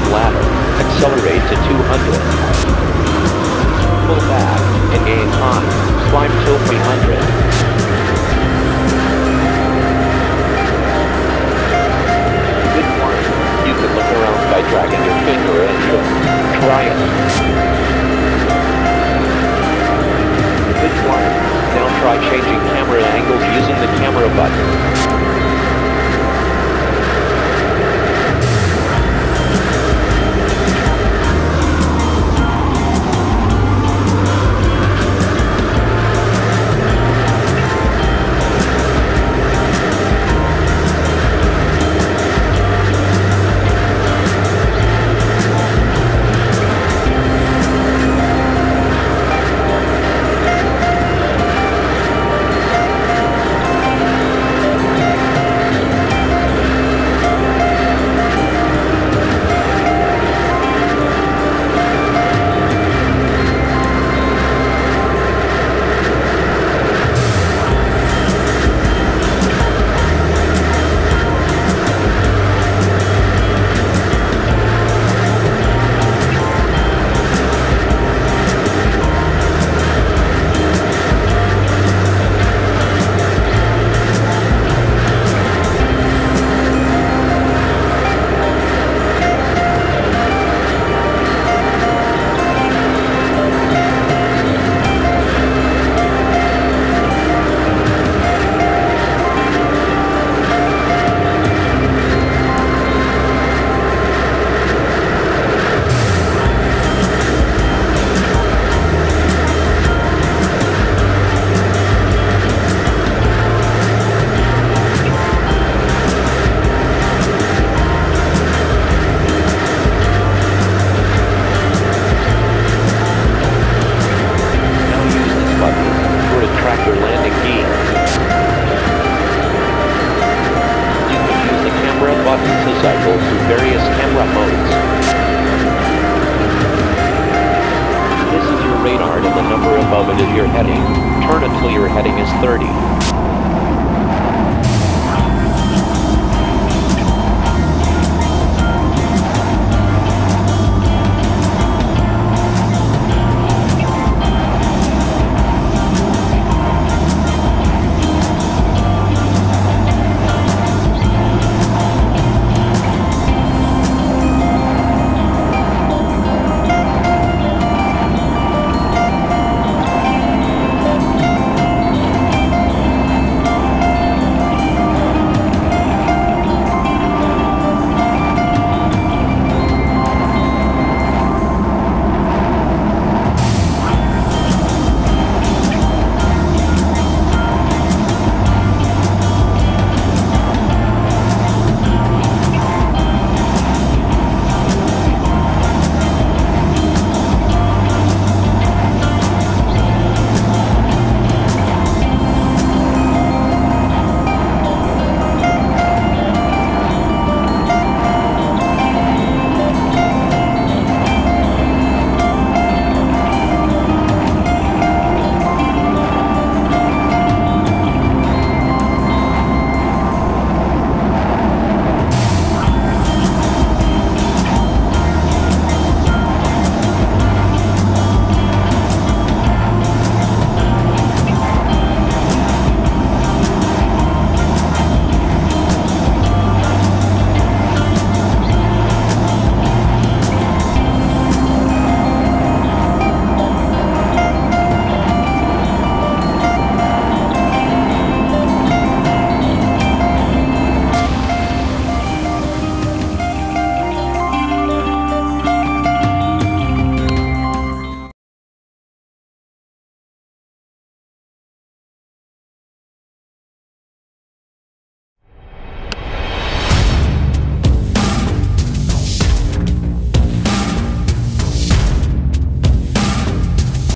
ladder. Accelerate to 200. Pull back and gain time. Climb till 300. Good climb. You can look around by dragging your finger and try it. Good climb. Now try changing camera angles using the camera button. To cycle through various camera modes. This is your radar and the number above it is your heading. Turn until your heading is 30.